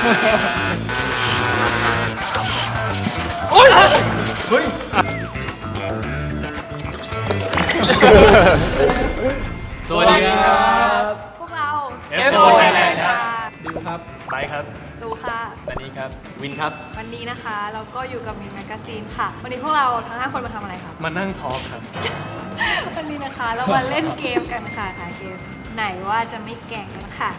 โอ๊ยเฮ้ยสวัสดีครับพวกเรา F4 Thailand ครับดิวครับไบค์ครับดูค่ะวันนี้ครับวินครับวันนี้นะคะเราก็อยู่กับมินแมกกาซีนค่ะวันนี้พวกเราทั้ง5คนมาทำอะไรครับมานั่งทอล์กครับวันนี้นะคะเรามาเล่นเกมกันค่ะเกมไหนว่าจะไม่แก่งกันค่ะ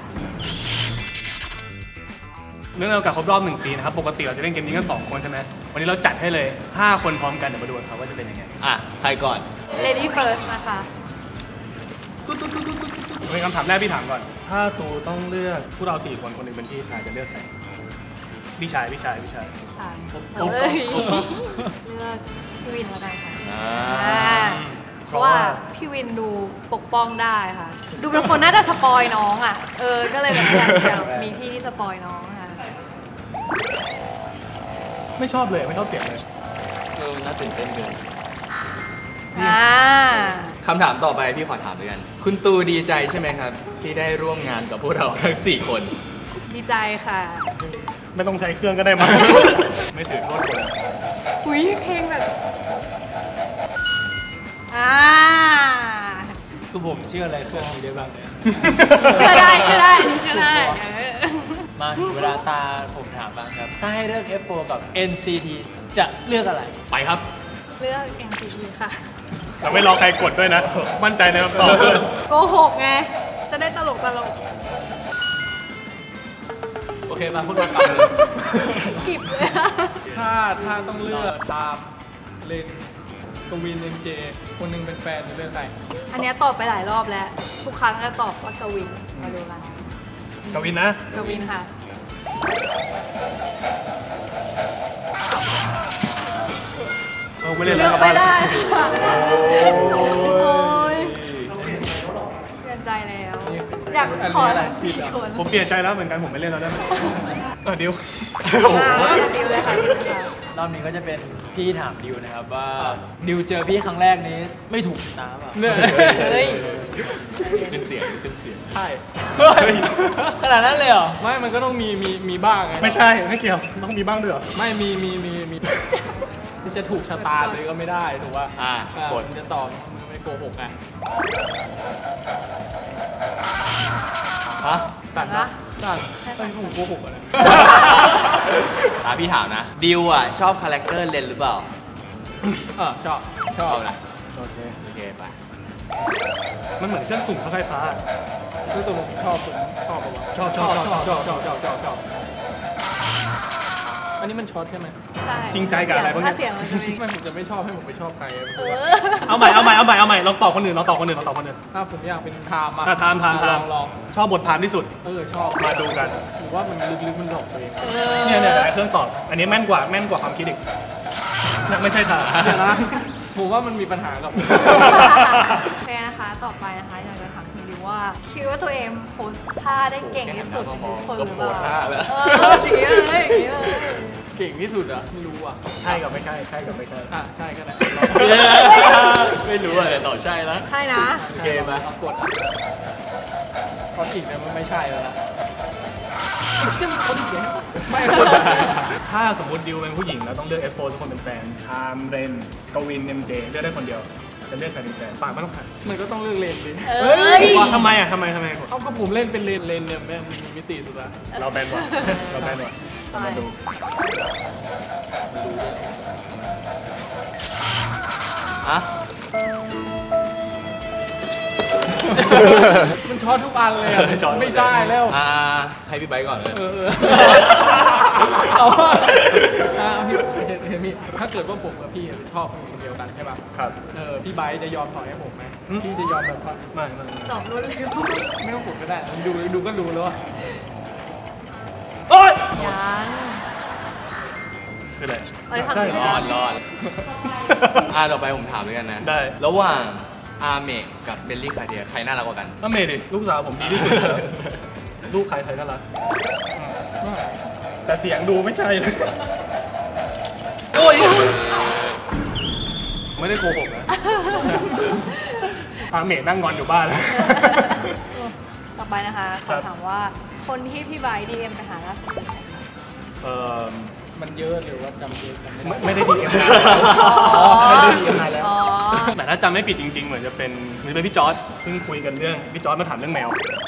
เรื่องในโอกาสครบรอบ1 ปีนะครับปกติเราจะเล่นเกมนี้กัน2 คนใช่ไหมวันนี้เราจัดให้เลย5 คนพร้อมกันเดี๋ยวมาดูกันครับว่าจะเป็นยังไงใครก่อน Lady First นะคะเป็นคำถามแรกพี่ถามก่อนถ้าตูต้องเลือกพวกเรา4 คนคนหนึ่งเป็นพี่ชายจะเลือกใครพี่ชายเฮ้ยเลือกพี่วินแล้วกันค่ะเพราะว่าพี่วินดูปกป้องได้ค่ะดูเป็นคนน่าจะสปอยน้องอ่ะก็เลยแบบอยากมีพี่ที่สปอยน้องค่ะไม่ชอบเลยไม่ชอบเสียงเลยน่าตื่นเต้นเกินคำถามต่อไปพี่ขอถามด้วยกันคุณตูดีใจใช่ไหมครับที่ได้ร่วมงานกับพวกเราทั้ง4 คนดีใจค่ะไม่ต้องใช้เครื่องก็ได้มั้งไม่ถือโทษคนอุ้ยเพลงแบบคือผมเชื่ออะไรเครื่องนี้ได้บ้างเนี่ยเชื่อได้มาถึงเวลาตาผมถามบ้างครับถ้าให้เลือก F4 กับ NCT จะเลือกอะไรไปครับเลือก NCT ค่ะเราไม่รอใครกดด้วยนะมั่นใจในคำตอบโกหกไงจะได้ตลกโอเคมาพูดกันเลยกิบเลยถ้าต้องเลือกตามเลนกวินเอ็มเจคนหนึ่งเป็นแฟนจะเลือกใครอันนี้ตอบไปหลายรอบแล้วทุกครั้งก็ตอบว่ากวินมาดูกันกวินนะกวินค่ะไม่เล่นแล้วไม่ได้โอ้ยเปลี่ยนใจแล้วอยากขอ4 คนผมเปลี่ยนใจแล้วเหมือนกันผมไม่เล่นแล้วได้ไหมดิวดิวเลยค่ะรอบนี้ก็จะเป็นพี่ถามดิวนะครับว่าดิวเจอพี่ครั้งแรกนี้ไม่ถูกชะตาป่ะเฮ้ยเป็นเสียงใช่ขนาดนั้นเลยเหรอไม่มันก็ต้องมีบ้างไงไม่ใช่ไม่เกี่ยวต้องมีบ้างด้วยเหรอไม่มีมันจะถูกชะตาเลยก็ไม่ได้ถูกป่ะกดจะตอบไม่โกหกไงสั่นเป็นผมโกหกอะไรพี่ถามนะดิวชอบคาแรคเตอร์เลนหรือเปล่าชอบนะโอเคไปมันเหมือนเครื่องสุ่มไฟฟ้าเครื่องสุ่มชอบอันนี้มันช็อตใช่ไหมจริงใจกับอะไรบ้างเนี่ยถ้าเสียงมันจะไม่ผมจะไม่ชอบให้ผมไปชอบใครเอาใหม่ลองตอบคนอื่นถ้าผมอยากเป็นไทม์ลองชอบบทพามที่สุดชอบมาดูกันผมว่ามันลึกๆมันหลอกตัวเองเนี่ยเครื่องตอบอันนี้แม่นกว่าความคิดอีกไม่ใช่ทางนะผมว่ามันมีปัญหากับโอเคนะคะต่อไปนะคะอยากจะถามคุณดิวว่าคิดว่าตัวเองโพสท่าได้เก่งที่สุดทุกคนหรือเปล่าอย่างนี้เลยเก่งที่สุดไม่รู้ใช่กับไม่ใช่ใช่กับไม่ใช่ใช่ก็ได้ไม่รู้อะไรต่อใช่แล้วใช่นะเกมไหมกดพออีกมันไม่ใช่แล้วนะถ้าสมมติดิวเป็นผู้หญิงแล้วต้องเลือก F4 ทุกคนเป็นแฟนชามเรนกวิน MJ เลือกได้คนเดียวจะเลือกใครเป็นแฟนปากไม่ต้องสั่นมันก็ต้องเลือกเลนดิทำไมทำไมเขาก็ผมเล่นเป็นเลนเนี่ยแม่มีมิติสุดละเราแบนกว่ามาดูมันช็อตทุกอันเลยไม่ได้แล้วให้พี่ไบค์ก่อนเลยพี่ถ้าเกิดว่าผมกับพี่ชอบคนเดียวกันใช่ป่ะครับพี่ไบค์จะยอมถอยให้ผมไหมพี่จะยอมแบบไม่ตอบรวดเร็วไม่ต้องผมก็ได้ดูก็รู้แล้วโอ๊ยยังคืออะไรใช่รอดต่อไปผมถามด้วยกันนะได้ระหว่างอาเมะกับเบลลี่คาเดียใครน่ารักกว่ากันอาเมะดิลูกสาวผมดีที่สุดลูกใครน่ารักแต่เสียงดูไม่ใช่เลยโอ้ยไม่ได้โกหกนะอาเมะนั่งงอนอยู่บ้านแล้วต่อไปนะคะขอถามว่าคนที่พี่ไบร์ท DM ไปหาล่าสุดเป็นใครคะมันเยอะหรือว่าจำเยอะกันไม่ได้ไม่ได้ดีเอ็มอ๋อไม่ได้ดีเอ็มนานแล้วอ๋อแต่ถ้าจำไม่ผิดจริงๆ เหมือนจะเป็นพี่จอร์จเพิ่งคุยกันเรื่องพี่จอร์จมาถามเรื่องแมว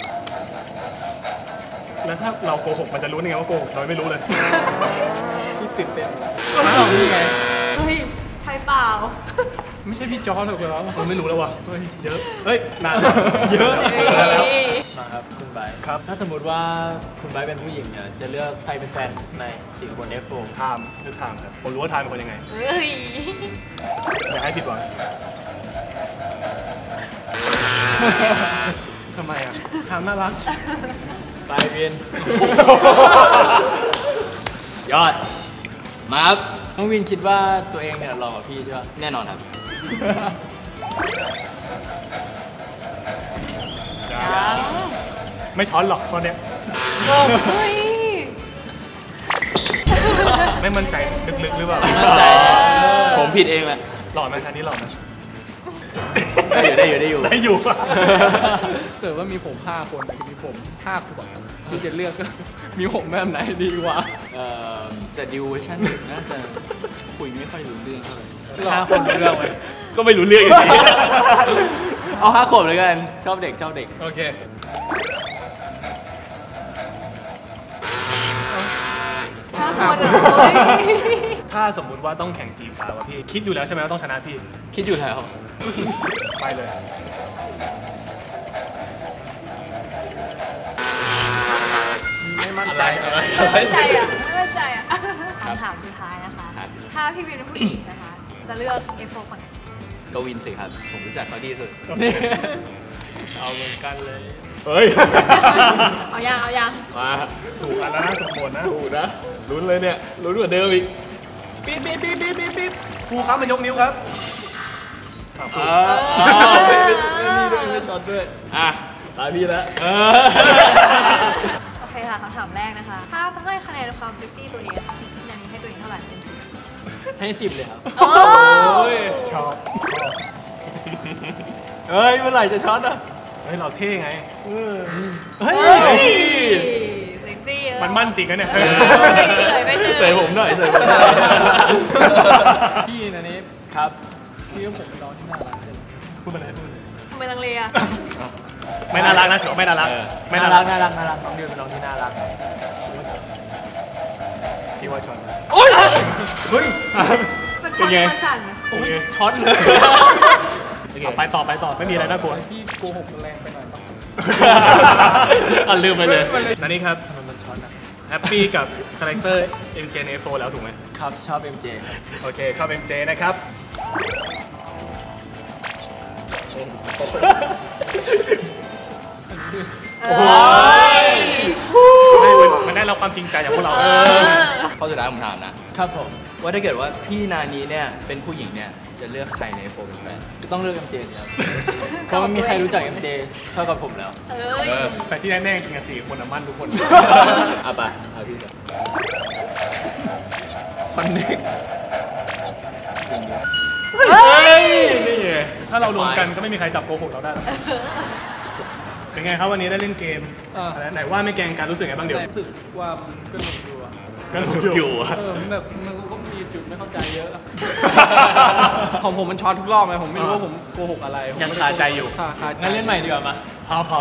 แล้วถ้าเราโกหกมันจะรู้ได้ไงว่าโกหกเราไม่รู้เลยที่ตื่นเต้นอ้าวนี่ไงเฮ้ยใช่เปล่าไม่ใช่พี่จอร์จหรอกเหรอเราไม่รู้แล้วว่ะเฮ้ยเยอะเฮ้ยนานเยอะเฮ้ยแล้วมาครับคุณไบร์ทครับถ้าสมมติว่าคุณไบร์ทเป็นผู้หญิงเนี่ยจะเลือกใครเป็นแฟนใน4 คน F4 ไทม์เลือกไทม์ครับผมรู้ว่าไทม์เป็นคนยังไงเฮ้ยอย่าให้ผิดหวังทำไมอ่ะไทม์น่ารักไปเวียนยอด มาครับน้องวินคิดว่าตัวเองเนี่ยหล่อกว่าพี่ใช่ไหมแน่นอนครับยังไม่ช้อนหรอกข้อเนี้ยเฮ้ยไม่มั่นใจลึกๆหรือเปล่ามั่นใจผมผิดเองแหละหล่อไหมอันนี้หล่อไหมได้อยู่ได้อยู่ได้อยู่อะเกิดว่ามีผม5 คนแต่มีผม5 ขวบพี่จะเลือก มีผมแบบไหนดีกว่าแต่ดิวเวอร์ชันหนึ่งน่าจะคุยไม่ค่อยรู้เรื่องเท่าไหร่ 5 คนรู้เรื่องไหมก็ไม่รู้เรื่องอยู่ดีเอา5 ขวบเลยกัน ชอบเด็กชอบเด็กโอเคถ้าคนเหรอเฮ้ยถ้าสมมุติว่าต้องแข่งจีบสาวอะพี่ คิดอยู่แล้วใช่ไหมว่าต้องชนะพี่คิดอยู่แล้วไปเลยไม่มั่นใจอะไรไม่มั่นใจอ่ะไม่มั่นใจอ่ะคำถามสุดท้ายนะคะครับถ้าพี่วินเป็นผู้หญิงนะคะ จะเลือก F4 คนไหนกวินสิครับ ผมรู้จักเขาดีสุดเอาเหมือนกันเลยเฮ้ยเอายังเอายังมาถูกอันแล้วนะถูกหมดนะถูกนะ ลุ้นเลยเนี่ย ลุ้นกว่าเดิมอีกปี๊ดปี๊ดปี๊ดปี๊ดปี๊ดปี๊ดครูครับมายกนิ้วครับอ่ะครูนี่ด้วยไม่ช็อตด้วย อ่ะตาพี่แล้วโอเคค่ะคำถามแรกนะคะ ถ้าต้องให้คะแนนความเซ็กซี่ตัวเองค่ะพี่นันนี้ให้ตัวเองเท่าไหร่เป็น10 ให้10เลยครับโอ้ชอบเฮ้ยเมื่อไหร่จะช็อตอ่ะเฮ้ยเราเท่ไงเฮ้ยเฮ้ยเซ็กซี่มันมั่นจริงนะเนี่ยเหนื่อยไม่เหนื่อยเตะผมหน่อยเตะผมหน่อยพี่นะนี่ครับพี่ว่าผมเป็นน้องที่น่ารักเลยพูดมาเลยพูดมาเลยทำไมลังเลอ่ะไม่น่ารักนะถือว่าไม่น่ารัก ไม่น่าน่ารัรักกน่ารักน้องเดือนเป็นน้องที่น่ารักที่ว่าชอนโอ๊ยเฮ้ยมันเป็นไงมันสั่นโอเคช็อตเลยไปต่อไม่มีอะไรน่ากลัวพี่โกหกแรงไปหน่อยปะอ่ะลืมไปเลยนันนี่ครับทำไมมันช็อตอ่ะแฮปปี้กับคาแรคเตอร์ MJ ใน F4 แล้วถูกไหมครับชอบ MJ ครับโอเค ชอบ MJ นะครับโอ้ยมันได้รับความจริงใจจากพวกเราข้อสุดท้ายผมถามนะครับผมว่าถ้าเกิดว่าพี่นานีเนี่ยเป็นผู้หญิงเนี่ยจะเลือกใครในโฟเป็นแฟนก็ต้องเลือก MJ สิครับ เพราะไม่มีใครรู้จัก MJ เท่ากับผมแล้วเอ้ยแต่ที่แน่ๆจริงๆ4 คนมั่นทุกคนเอาไปเอาพี่ก่อนคนเด็กเฮ้ย นี่ไง ถ้าเรารวมกันก็ไม่มีใครจับโกหกเราได้หรอกเป็นไงครับวันนี้ได้เล่นเกม อะไรไหนว่าไม่แกล้งกันรู้สึกไงบ้างเดี๋ยวรู้สึกว่ามันก็หนุกอยู่อะก็รู้อยู่อะมันแบบมันก็มีจุดไม่เข้าใจเยอะ ของผมมันช็อตทุกรอบไงผมไม่รู้ว่าผมโกหกอะไรยังคาใจอยู่คาใจงั้นเล่นใหม่ดีกว่ามาพอ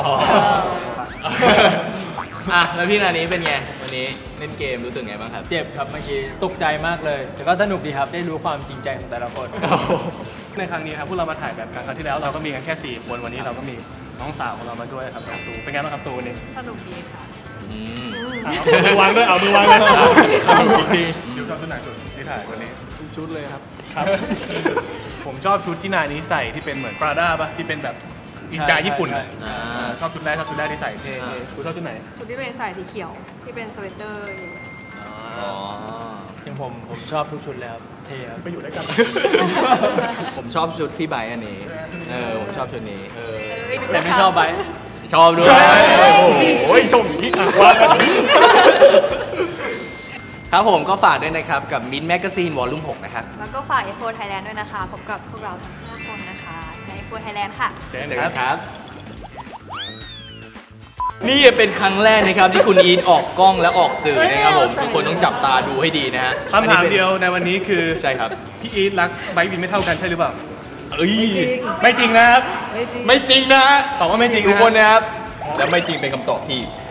อ่ะแล้วพี่นานีเป็นไงวันนี้เล่นเกมรู้สึกไงบ้างครับเจ็บครับเมื่อกี้ตกใจมากเลย แต่ก็สนุกดีครับได้รู้ความจริงใจของแต่ละคนในครั้งนี้ครับพวกเรามาถ่ายแบบกันครั้งที่แล้วเราก็มีกันแค่4 คนวันนี้เราก็มีน้องสาวของเรามาด้วยครับตูเป็นไงบ้างครับตูวันนี้สนุกดีค่ะอืมเอามือวางด้วยเอามือวางด้วยจริงๆอยู่ชอบชุดไหนสุดที่ถ่ายวันนี้ทุกชุดเลยครับครับ ผมชอบชุดที่นานี้ใส่ที่เป็นเหมือนปราด้าป่ะที่เป็นแบบอินจาญี่ปุ่นอะอ่าชอบชุดแรกที่ใส่เท่ๆคุณชอบชุดไหนชุดที่ตัวเองใส่สีเขียวที่เป็นสเวตเตอร์อยู่อ๋ออย่างผมชอบทุกชุดเลยครับเท่ครับไปอยู่ด้วยกันผมชอบชุดพี่ไบร์ทอันนี้ ผมชอบชุดนี้แต่ไม่ชอบไบค์ชอบด้วยโอ้ยชมอย่างนี้อ่ะวางแบบนี้ครับผมก็ฝากด้วยนะครับ กับ Mint Magazine Volume 6 นะครับแล้วก็ฝาก F4 Thailand ด้วยนะคะ พบกับพวกเราทั้ง5คนนะคะใน F4 Thailand ค่ะเจอเจอกักัน นคครัรับ บนี่เป็นครั้งแรกนะครับที่คุณอีทออกกล้องและออกสื่อนะครับผมทุกคนต้องจับตาดูให้ดีนะฮะคำถามเดียวในวันนี้คือใช่ครับพี่อีทรักไบร์ทวินไม่เท่ากันใช่หรือเปล่าเอ้ยไม่จริงนะครับไม่จริงนะตอบว่าไม่จริงทุกนะคนนะครับ และไม่จริงเป็นคำตอบที่